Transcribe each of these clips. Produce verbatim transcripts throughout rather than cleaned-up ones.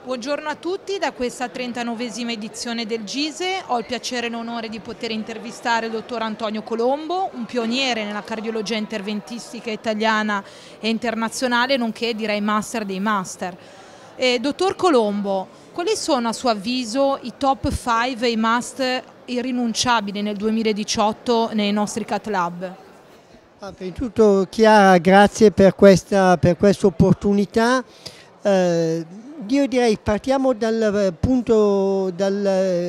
Buongiorno a tutti da questa trentanovesima edizione del GISE. Ho il piacere e l'onore di poter intervistare il dottor Antonio Colombo, un pioniere nella cardiologia interventistica italiana e internazionale, nonché direi master dei master. Eh, dottor Colombo, quali sono a suo avviso i top cinque e i must irrinunciabili nel duemiladiciotto nei nostri Cath Lab? Ah, prima di tutto Chiara, grazie per questa per questa opportunità. Eh, io direi partiamo dal punto dal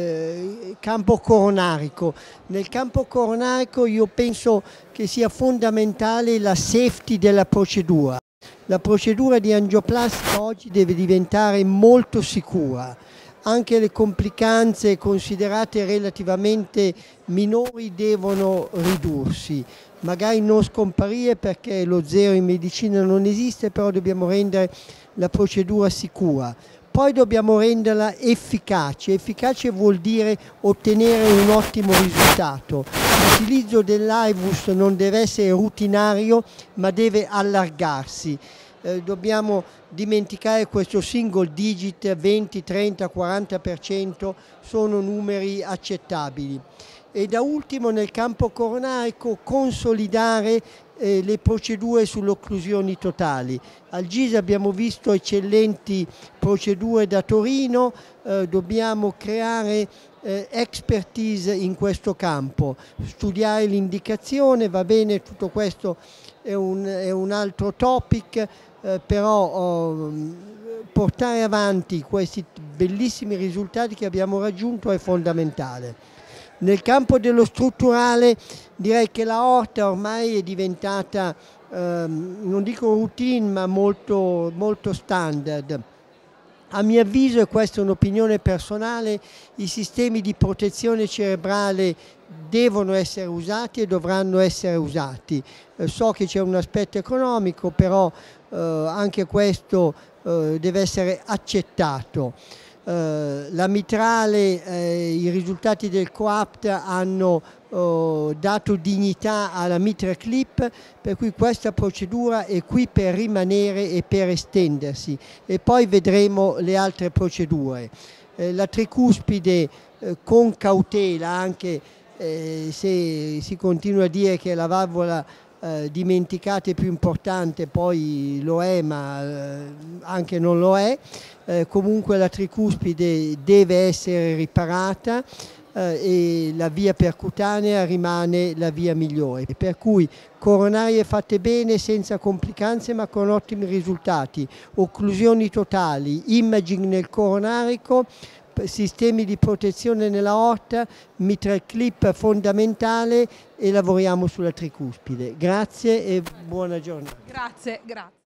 eh, campo coronarico. Nel campo coronarico io penso che sia fondamentale la safety della procedura. La procedura di angioplastica oggi deve diventare molto sicura. Anche le complicanze considerate relativamente minori devono ridursi, magari non scomparire perché lo zero in medicina non esiste, però dobbiamo rendere la procedura sicura. Poi dobbiamo renderla efficace. Efficace vuol dire ottenere un ottimo risultato. L'utilizzo dell'I V U S non deve essere rutinario, ma deve allargarsi. Eh, dobbiamo dimenticare questo single digit, venti, trenta, quaranta per cento sono numeri accettabili. E da ultimo nel campo coronarico consolidare eh, le procedure sulle occlusioni totali. Al GISE abbiamo visto eccellenti procedure da Torino, eh, dobbiamo creare eh, expertise in questo campo, studiare l'indicazione, va bene, tutto questo è un, è un altro topic, eh, però oh, portare avanti questi bellissimi risultati che abbiamo raggiunto è fondamentale. Nel campo dello strutturale direi che l'aorta ormai è diventata, ehm, non dico routine, ma molto, molto standard. A mio avviso, e questa è un'opinione personale, i sistemi di protezione cerebrale devono essere usati e dovranno essere usati. Eh, so che c'è un aspetto economico, però eh, anche questo eh, deve essere accettato. Uh, la mitrale, eh, i risultati del COAPT hanno uh, dato dignità alla mitre clip, per cui questa procedura è qui per rimanere e per estendersi, e poi vedremo le altre procedure. Eh, la tricuspide eh, con cautela, anche eh, se si continua a dire che la valvola eh, dimenticata è più importante, poi lo è, ma eh, anche non lo è. Eh, comunque la tricuspide deve essere riparata eh, e la via percutanea rimane la via migliore. Per cui coronarie fatte bene, senza complicanze ma con ottimi risultati, occlusioni totali, imaging nel coronarico, sistemi di protezione nell'aorta, mitral clip fondamentale, e lavoriamo sulla tricuspide. Grazie e buona giornata. Grazie, grazie.